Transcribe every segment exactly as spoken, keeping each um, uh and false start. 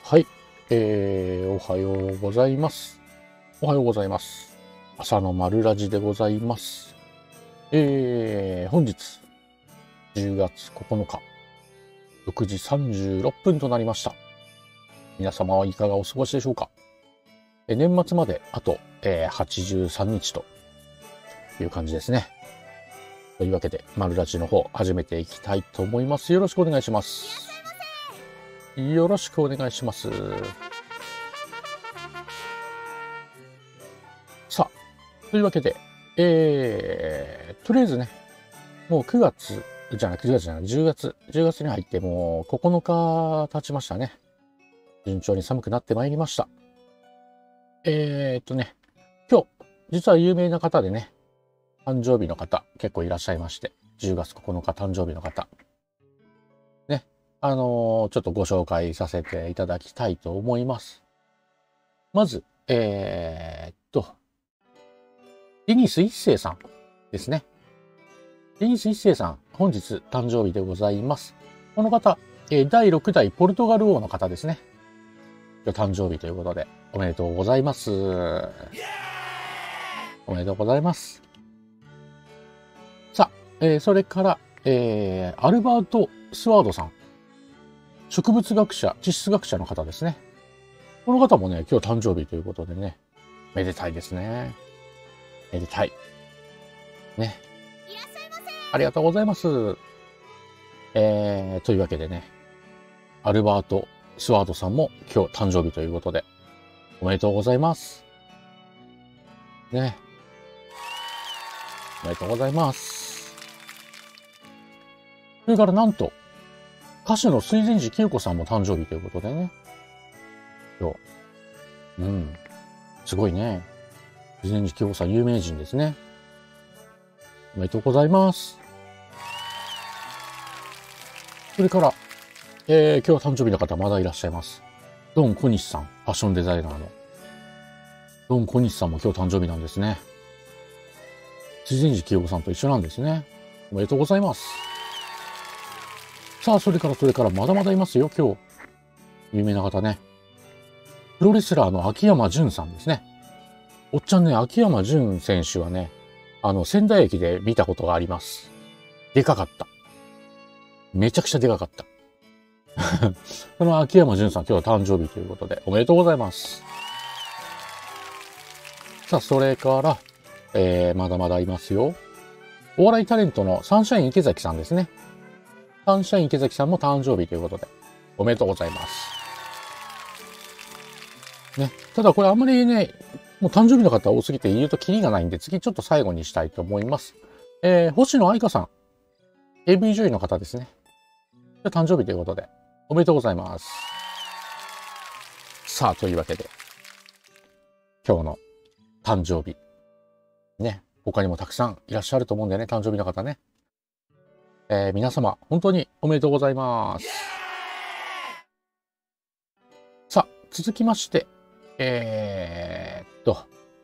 はい、えー、おはようございます。おはようございます。朝の丸ラジでございます。えー、本日じゅうがつここのか、ろくじさんじゅうろっぷんとなりました。皆様はいかがお過ごしでしょうか。え年末まであと、えー、はちじゅうさんにちという感じですね。というわけで、丸ラジの方始めていきたいと思います。よろしくお願いします。よろしくお願いします。さあ、というわけで、えー、とりあえずね、もうくがつ、じゃない、くがつじゃない、じゅうがつ、じゅうがつに入ってもうここのか経ちましたね。順調に寒くなってまいりました。えーっとね、今日、実は有名な方でね、誕生日の方結構いらっしゃいまして、じゅうがつここのか誕生日の方。ね、あのー、ちょっとご紹介させていただきたいと思います。まず、えー、っと、デニス一世さんですね。デニス一世さん、本日誕生日でございます。この方、えー、だいろくだいポルトガル王の方ですね。今日誕生日ということで、おめでとうございます。おめでとうございます。さあ、えー、それから、えー、アルバート・スワードさん。植物学者、地質学者の方ですね。この方もね、今日誕生日ということでね、めでたいですね。めでたい。ね。 いらっしゃいませ。 ありがとうございます。えー、というわけでね、アルバート・スワードさんも今日誕生日ということで、おめでとうございます。ね。おめでとうございます。それからなんと、歌手の水前寺清子さんも誕生日ということでね。今日。うん。すごいね。水前寺清子さん有名人ですね。おめでとうございます。それから、えー、今日誕生日の方まだいらっしゃいます。ドン小西さん、ファッションデザイナーの。ドン小西さんも今日誕生日なんですね。水前寺清子さんと一緒なんですね。おめでとうございます。さあ、それからそれからまだまだいますよ、今日。有名な方ね。プロレスラーの秋山純さんですね。おっちゃんね、秋山純選手はね、あの、仙台駅で見たことがあります。でかかった。めちゃくちゃでかかった。その秋山純さん、今日は誕生日ということで、おめでとうございます。さあ、それから、えー、まだまだいますよ。お笑いタレントのサンシャイン池崎さんですね。サンシャイン池崎さんも誕生日ということで、おめでとうございます。ね。ただこれあんまりね、もう誕生日の方多すぎて言うとキリがないんで、次ちょっと最後にしたいと思います。えー、星野愛香さん。エーブイ 女優の方ですね。誕生日ということで、おめでとうございます。さあ、というわけで、今日の誕生日。ね。他にもたくさんいらっしゃると思うんだよね、誕生日の方ね。えー、皆様、本当におめでとうございます。さあ、続きまして、えー、っと、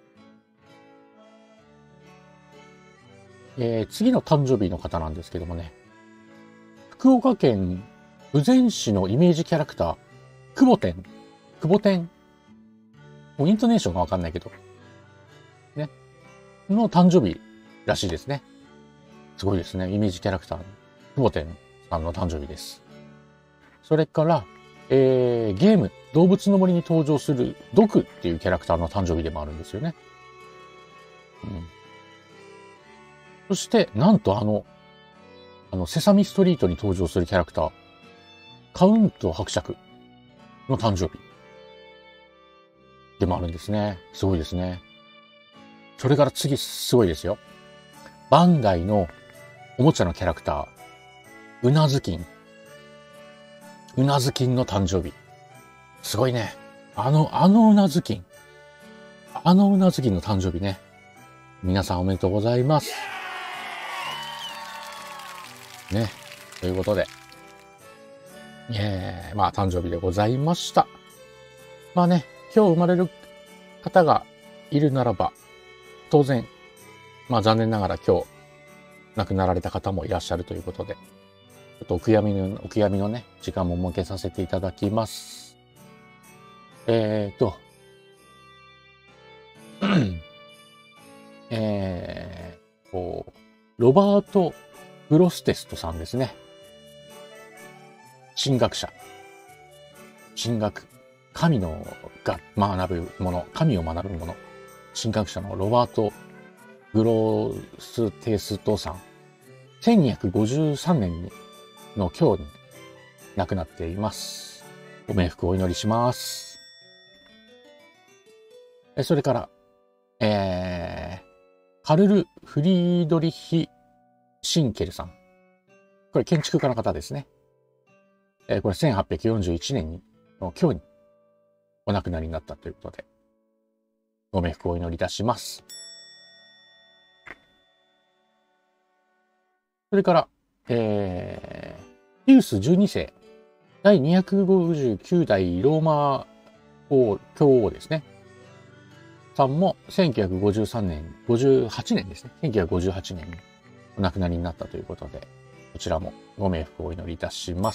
えー、次の誕生日の方なんですけどもね、福岡県豊前市のイメージキャラクター、久保天。久保天。もうイントネーションがわかんないけど、ね。の誕生日らしいですね。すごいですね。イメージキャラクターの久保天さんの誕生日です。それから、えー、ゲーム、動物の森に登場するドクっていうキャラクターの誕生日でもあるんですよね。うん。そして、なんとあの、あの、セサミストリートに登場するキャラクター、カウント伯爵の誕生日でもあるんですね。すごいですね。それから次、すごいですよ。バンダイのおもちゃのキャラクター、うなずきん。うなずきんの誕生日。すごいね。あの、あのうなずきん。あのうなずきんの誕生日ね。皆さんおめでとうございます。ね。ということで。えー、まあ、誕生日でございました。まあね、今日生まれる方がいるならば、当然、まあ残念ながら今日亡くなられた方もいらっしゃるということで、ちょっとお悔やみの、お悔やみのね、時間も設けさせていただきます。 えーと、えーと、ロバート・グロステストさんですね。神学者。神学。神のが学ぶもの。神を学ぶもの。神学者のロバート・グロステストさん。せんにひゃくごじゅうさんねんの今日に亡くなっています。ご冥福をお祈りします。それから、えー、カルル・フリードリヒ・シンケルさん。これ建築家の方ですね。えー、これせんはっぴゃくよんじゅういちねんにの今日にお亡くなりになったということで、ご冥福をお祈りいたします。それから、えー、ピウスじゅうにせい、だいにひゃくごじゅうきゅうだいローマ教皇ですね。さんもせんきゅうひゃくごじゅうさんねん、ごじゅうはちねんですね。せんきゅうひゃくごじゅうはちねんにお亡くなりになったということで、こちらもご冥福をお祈りいたします。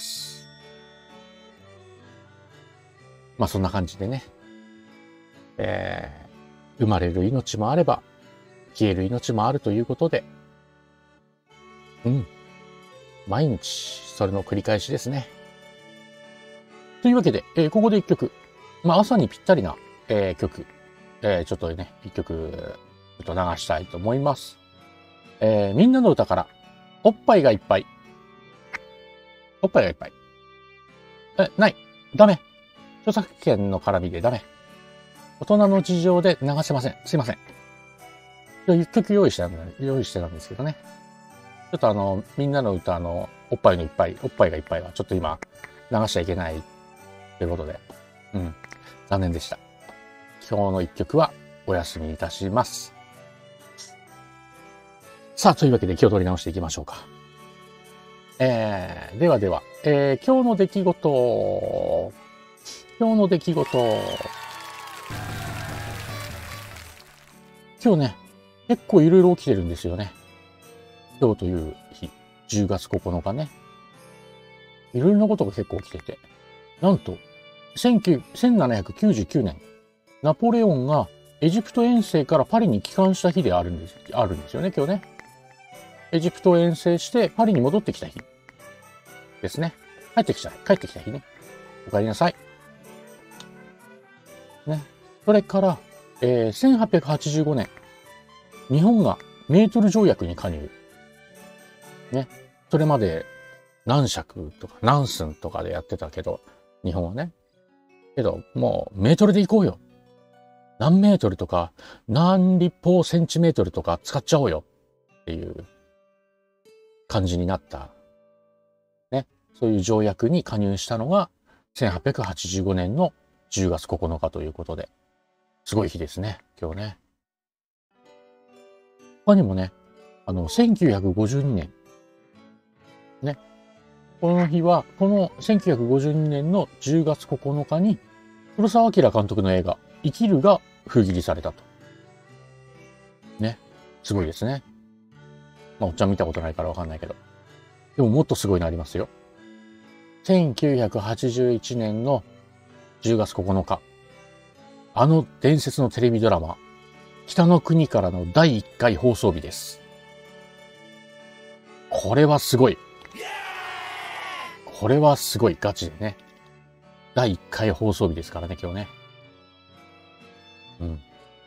まあそんな感じでね、えー、生まれる命もあれば、消える命もあるということで、うん。毎日、それの繰り返しですね。というわけで、えー、ここで一曲。まあ朝にぴったりな、えー、曲。えー、ちょっとね、一曲、ちょっと流したいと思います。えー、みんなの歌から、おっぱいがいっぱい。おっぱいがいっぱい。え、ない。ダメ。著作権の絡みでダメ。大人の事情で流せません。すいません。一曲用意してたんだ、用意してたんですけどね。ちょっとあの、みんなの歌の、おっぱいのいっぱい、おっぱいがいっぱいは、ちょっと今、流しちゃいけないということで、うん、残念でした。今日の一曲はお休みいたします。さあ、というわけで気を取り直していきましょうか。えー、ではでは、えー、今日の出来事、今日の出来事、今日ね、結構いろいろ起きてるんですよね。今日という日、じゅうがつここのかね。いろいろなことが結構起きてて。なんと、せんななひゃくきゅうじゅうきゅうねん、ナポレオンがエジプト遠征からパリに帰還した日であるんです、あるんですよね、今日ね。エジプトを遠征してパリに戻ってきた日ですね。帰ってきた、帰ってきた日ね。お帰りなさい。ね。それから、えー、せんはっぴゃくはちじゅうごねん、日本がメートル条約に加入。ね。それまで何尺とか何寸とかでやってたけど、日本はね。けど、もうメートルで行こうよ。何メートルとか何立方センチメートルとか使っちゃおうよっていう感じになった。ね。そういう条約に加入したのがせんはっぴゃくはちじゅうごねんのじゅうがつここのかということで、すごい日ですね、今日ね。他にもね、あの、せんきゅうひゃくごじゅうにねん。ね。この日は、このせんきゅうひゃくごじゅうにねんのじゅうがつここのかに、黒澤明監督の映画、生きるが封切りされたと。ね。すごいですね。まあ、おっちゃん見たことないからわかんないけど。でももっとすごいのありますよ。せんきゅうひゃくはちじゅういちねんのじゅうがつここのか。あの伝説のテレビドラマ、北の国からのだいいっかい放送日です。これはすごい。これはすごい。ガチでね。だいいっかい放送日ですからね、今日ね。うん。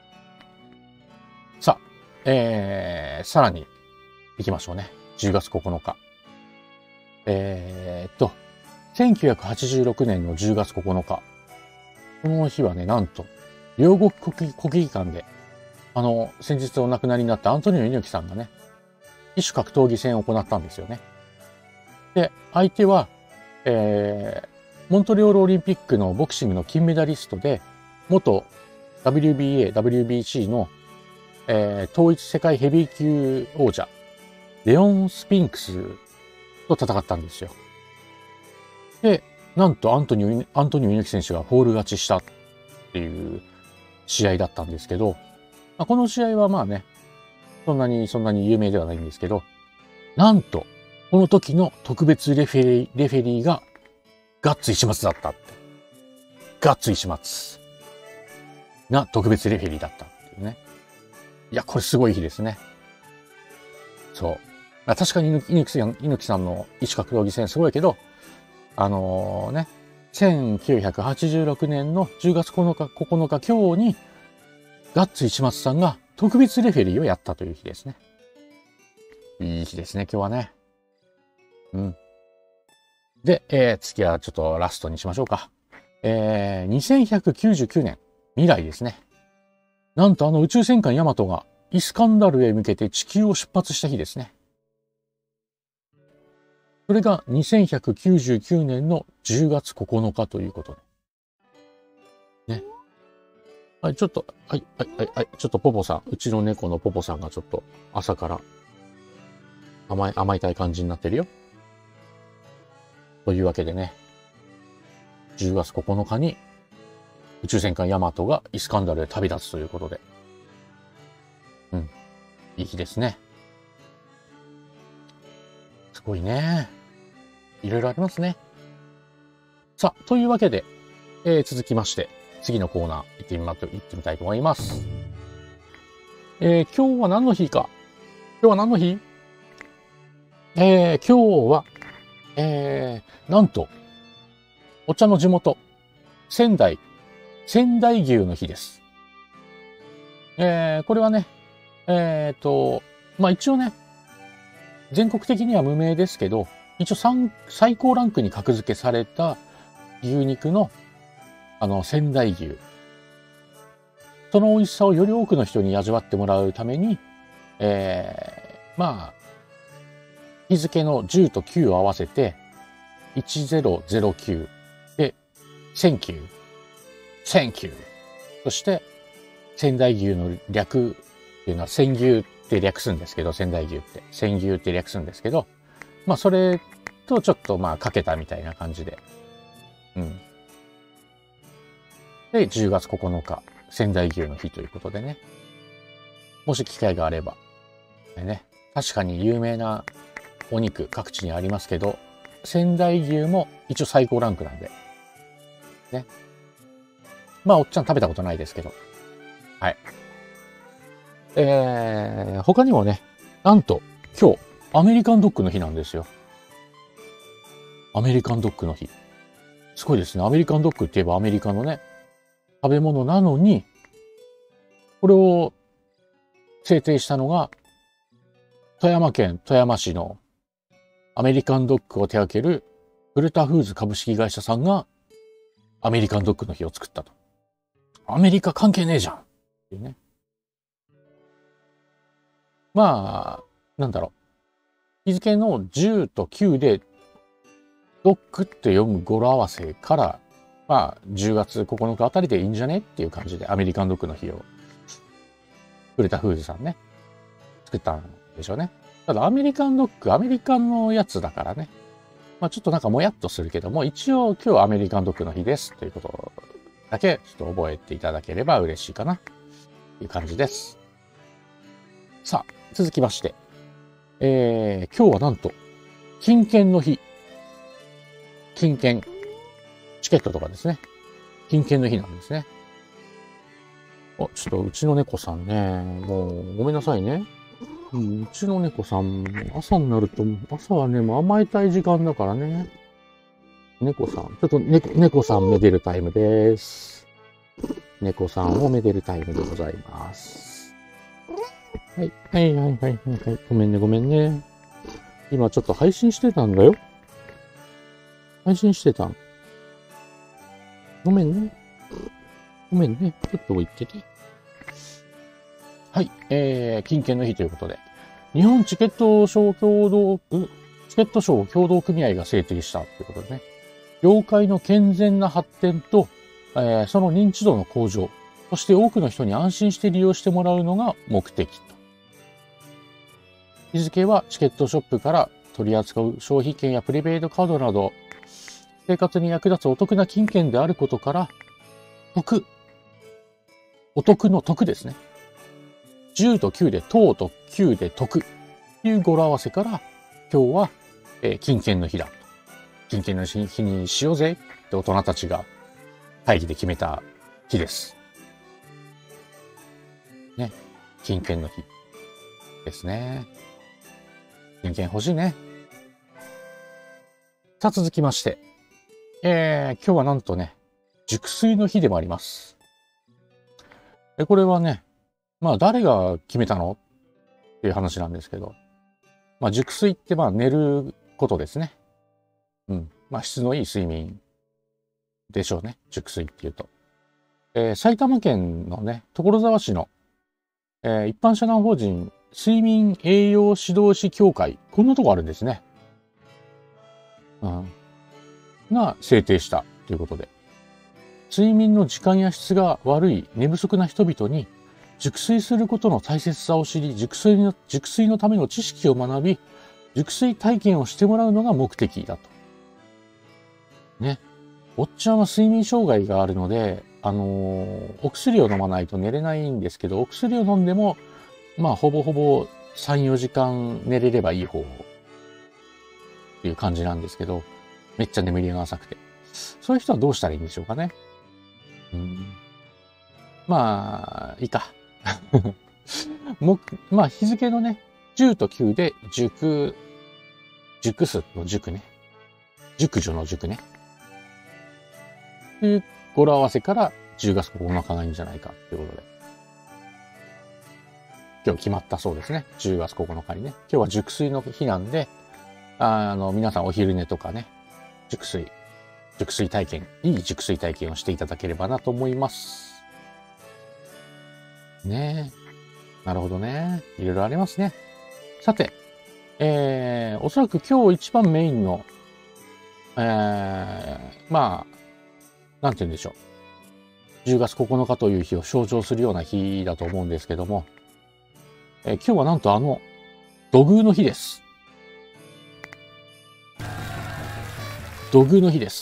さあ、えー、さらに行きましょうね。じゅうがつここのか。えーっと、せんきゅうひゃくはちじゅうろくねんのじゅうがつここのか。この日はね、なんと、両国国技館で、あの、先日お亡くなりになったアントニオ猪木さんがね、異種格闘技戦を行ったんですよね。で、相手は、えー、モントリオールオリンピックのボクシングの金メダリストで、元 ダブリュービーエー、ダブリュービーシー の、えー、統一世界ヘビー級王者、レオン・スピンクスと戦ったんですよ。で、なんとアントニオ、アントニオ猪木選手がフォール勝ちしたっていう試合だったんですけど、まあ、この試合はまあね、そんなに、そんなに有名ではないんですけど、なんと、この時の特別レフェリー、レフェリーが、ガッツ石松だったって。 ガッツ石松が特別レフェリーだったっていうね。いや、これすごい日ですね。そう。確かに猪木さん、猪木さんの一格闘技戦すごいけど、あのー、ね、せんきゅうひゃくはちじゅうろくねんのじゅうがつここのか、ここのか今日に、ガッツ石松さんが特別レフェリーをやったという日ですね。いい日ですね、今日はね。うん。で、えー、次はちょっとラストにしましょうか。えー、にせんひゃくきゅうじゅうきゅうねん、未来ですね。なんとあの宇宙戦艦ヤマトがイスカンダルへ向けて地球を出発した日ですね。それがにせんひゃくきゅうじゅうきゅうねんのじゅうがつここのかということで。ね。はい、ちょっと、はい、はい、はい、はい、ちょっとポポさん、うちの猫のポポさんがちょっと朝から甘い、甘いたい感じになってるよ。というわけでね、じゅうがつここのかに宇宙戦艦ヤマトがイスカンダルへ旅立つということで。うん。いい日ですね。すごいね。いろいろありますね。さあ、というわけで、えー、続きまして、次のコーナー行ってみま、行ってみたいと思います。えー、今日は何の日か。今日は何の日？えー、今日は、えー、なんと、お茶の地元、仙台、仙台牛の日です。えー、これはね、えっと、まあ、一応ね、全国的には無名ですけど、一応最高ランクに格付けされた牛肉の、あの、仙台牛。その美味しさをより多くの人に味わってもらうために、えー、まあ、日付のじゅうときゅうを合わせて、いちぜろぜろきゅうで、せんきゅう、せんきゅう。そして、仙台牛の略っていうのは、仙牛って略すんですけど、仙台牛って。仙牛って略すんですけど、まあ、それとちょっとまあ、かけたみたいな感じで。うん。で、じゅうがつここのか、仙台牛の日ということでね。もし機会があれば。ね。確かに有名なお肉、各地にありますけど、仙台牛も一応最高ランクなんで。ね。まあ、おっちゃん食べたことないですけど。はい。えー、他にもね、なんと、今日、アメリカンドッグの日なんですよ。アメリカンドッグの日。すごいですね。アメリカンドッグって言えばアメリカのね、食べ物なのに、これを制定したのが、富山県富山市のアメリカンドッグを手掛けるフルタフーズ株式会社さんがアメリカンドッグの日を作ったと。アメリカ関係ねえじゃんっていうね。まあ、なんだろう。日付のじゅうときゅうでドッグって読む語呂合わせから、まあ、じゅうがつここのかあたりでいいんじゃねっていう感じでアメリカンドッグの日をフルタフーズさんね、作ったんでしょうね。ただアメリカンドッグ、アメリカンのやつだからね。まあちょっとなんかもやっとするけども、一応今日アメリカンドッグの日ですということだけちょっと覚えていただければ嬉しいかなという感じです。さあ、続きまして。えー、今日はなんと、金券の日。金券。チケットとかですね。金券の日なんですね。あ、ちょっとうちの猫さんね、もうごめんなさいね。うん、うちの猫さん、朝になると、朝はね、もう甘えたい時間だからね。猫さん、ちょっと猫、猫さんめでるタイムです。猫さんをめでるタイムでございます。はい、はいはいはいはい、はい。ごめんねごめんね。今ちょっと配信してたんだよ。配信してたん。ごめんね。ごめんね。ちょっと置いてて。はい。えー、金券の日ということで。日本チケット商協同、チケット商協同組合が制定したということでね。業界の健全な発展と、えー、その認知度の向上、そして多くの人に安心して利用してもらうのが目的と。日付はチケットショップから取り扱う消費券やプリペイドカードなど、生活に役立つお得な金券であることから、得。お得の得ですね。じゅうときゅうで等ときゅうで得という語呂合わせから、今日は、えー、金券の日だ。金券の日にしようぜって大人たちが会議で決めた日です。ね。金券の日ですね。金券欲しいね。さあ続きまして、えー、今日はなんとね、熟睡の日でもあります。で、これはね、まあ誰が決めたのっていう話なんですけど、まあ熟睡ってまあ寝ることですね。うん。まあ質のいい睡眠でしょうね。熟睡っていうと。えー、埼玉県のね、所沢市の、えー、一般社団法人睡眠栄養指導士協会。こんなとこあるんですね。うん。が制定したということで。睡眠の時間や質が悪い寝不足な人々に熟睡することの大切さを知り、熟睡の、熟睡のための知識を学び、熟睡体験をしてもらうのが目的だと。ね。おっちゃんは睡眠障害があるので、あのー、お薬を飲まないと寝れないんですけど、お薬を飲んでも、まあ、ほぼほぼさん、よじかん寝れればいい方っていう感じなんですけど、めっちゃ眠りが浅くて。そういう人はどうしたらいいんでしょうかね。うん、まあ、いいか。もまあ、日付のね、じゅうときゅうで熟、熟すの熟ね。熟女の熟ね。っていう語呂合わせからじゅうがつここのかがいいんじゃないかっていうことで。今日決まったそうですね。じゅうがつここのかにね。今日は熟睡の日なんで、あの、皆さんお昼寝とかね、熟睡、熟睡体験、いい熟睡体験をしていただければなと思います。ねえ。なるほどね。いろいろありますね。さて、えー、おそらく今日一番メインの、えー、まあ、なんて言うんでしょう。じゅうがつここのかという日を象徴するような日だと思うんですけども、えー、今日はなんとあの、土偶の日です。土偶の日です。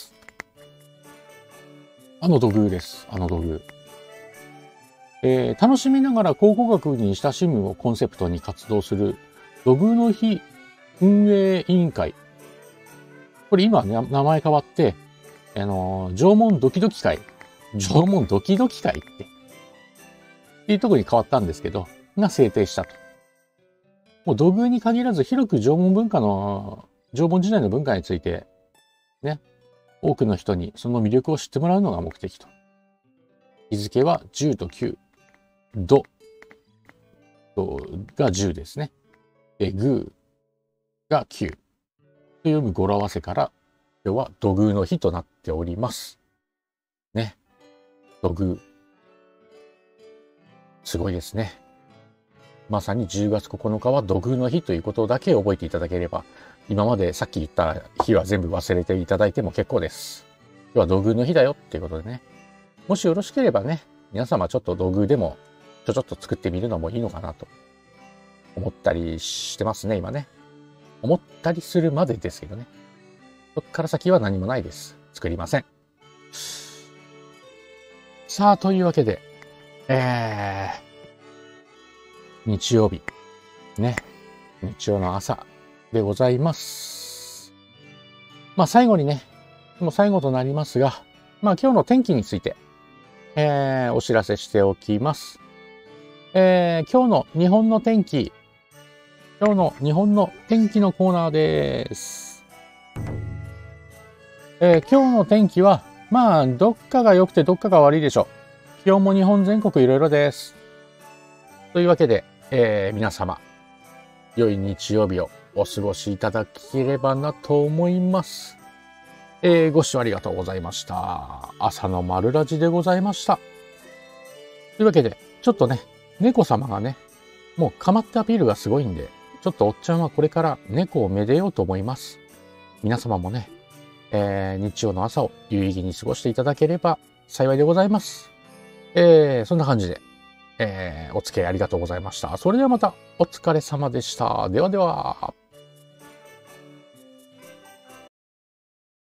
あの土偶です。あの土偶。えー、楽しみながら考古学に親しむをコンセプトに活動する土偶の日運営委員会。これ今、ね、名前変わって、あのー、縄文ドキドキ会。縄文ドキドキ会って、っていうところに変わったんですけど、が制定したと。もう土偶に限らず広く縄文文化の、縄文時代の文化について、ね、多くの人にその魅力を知ってもらうのが目的と。日付はじゅうときゅう。土がじゅうですね。で、グーがきゅう。と読む語呂合わせから、今日は土偶の日となっております。ね。土偶。すごいですね。まさにじゅうがつここのかは土偶の日ということだけ覚えていただければ、今までさっき言った日は全部忘れていただいても結構です。今日は土偶の日だよっていうことでね。もしよろしければね、皆様ちょっと土偶でもちょちょっと作ってみるのもいいのかなと思ったりしてますね、今ね。思ったりするまでですけどね。そっから先は何もないです。作りません。さあ、というわけで、えー、日曜日、ね、日曜の朝でございます。まあ最後にね、もう最後となりますが、まあ今日の天気について、えー、お知らせしておきます。えー、今日の日本の天気、今日の日本の天気のコーナーです。えー、今日の天気は、まあ、どっかが良くてどっかが悪いでしょう。気温も日本全国いろいろです。というわけで、えー、皆様、良い日曜日をお過ごしいただければなと思います。えー、ご視聴ありがとうございました。朝の丸ラジでございました。というわけで、ちょっとね、猫様がね、もうかまってアピールがすごいんで、ちょっとおっちゃんはこれから猫をめでようと思います。皆様もね、えー、日曜の朝を有意義に過ごしていただければ幸いでございます。えー、そんな感じで、えー、お付き合いありがとうございました。それではまたお疲れ様でした。ではでは。